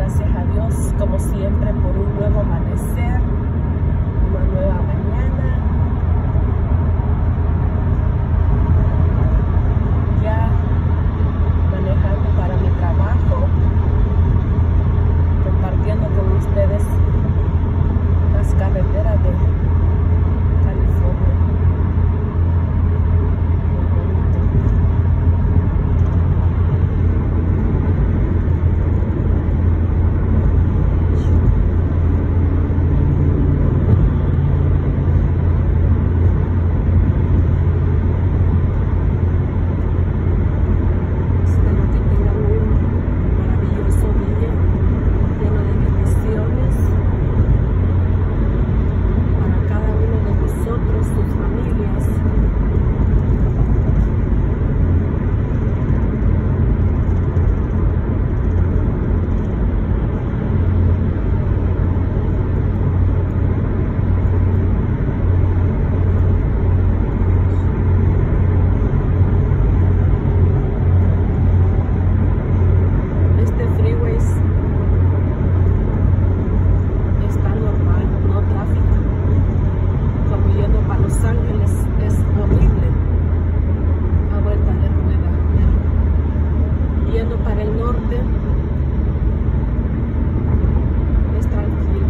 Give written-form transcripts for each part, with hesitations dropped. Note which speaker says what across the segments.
Speaker 1: gracias a Dios, como siempre, por un nuevo amanecer, una nueva mañana. Ya manejando para mi trabajo, compartiendo con ustedes las carreteras de California. Para el norte es tranquilo.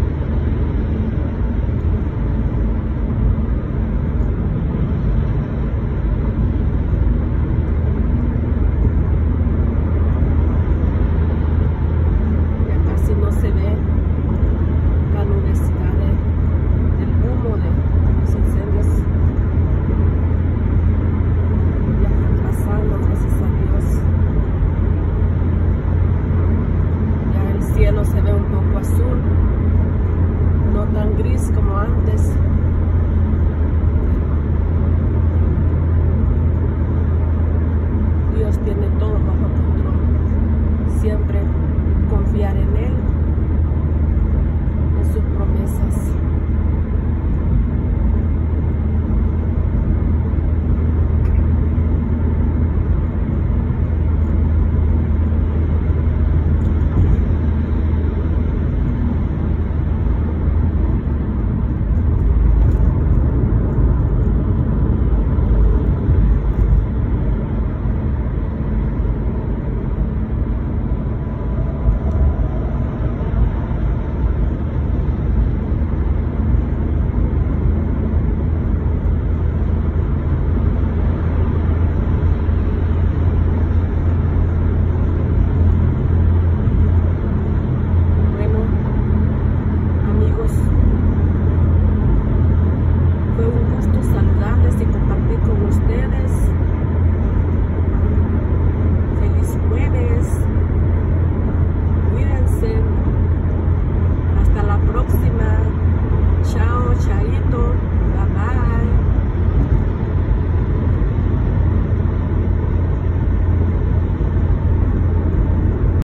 Speaker 1: Ya casi no se ve la nubosidad del humo de los incendios. Ya están pasando, gracias a Dios. El cielo se ve un poco azul, no tan gris como antes. Dios tiene todo bajo control. Siempre confiar en Él.